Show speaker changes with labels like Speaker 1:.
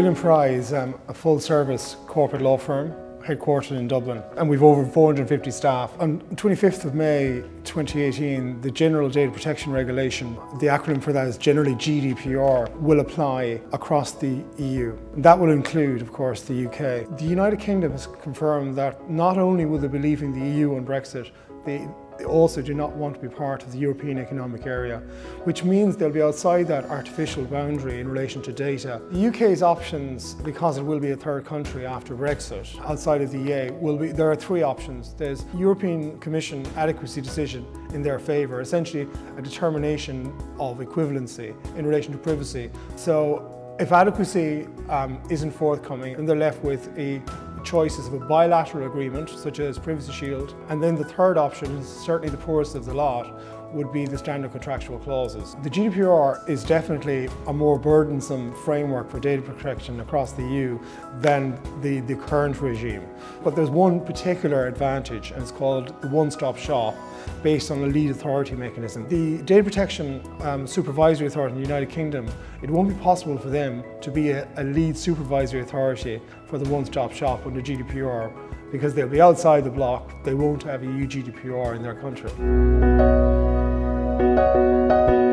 Speaker 1: Gillen Fry is a full-service corporate law firm headquartered in Dublin, and we've over 450 staff. On 25th of May 2018, the General Data Protection Regulation, the acronym for that is generally GDPR, will apply across the EU. That will include, of course, the UK. The United Kingdom has confirmed that not only will they be leaving the EU on Brexit, they also do not want to be part of the European Economic Area, which means they'll be outside that artificial boundary in relation to data. The UK's options, because it will be a third country after Brexit, outside of the EA, there are three options. There's European Commission adequacy decision in their favour, essentially a determination of equivalency in relation to privacy. So if adequacy isn't forthcoming, then they're left with choices of a bilateral agreement, such as Privacy Shield, and then the third option, certainly the poorest of the lot, would be the standard contractual clauses. The GDPR is definitely a more burdensome framework for data protection across the EU than the current regime. But there's one particular advantage, and it's called the one-stop shop, based on a lead authority mechanism. The Data Protection Supervisory Authority in the United Kingdom, it won't be possible for them to be a lead supervisory authority for the one-stop shop under GDPR, because they'll be outside the block, they won't have EU GDPR in their country.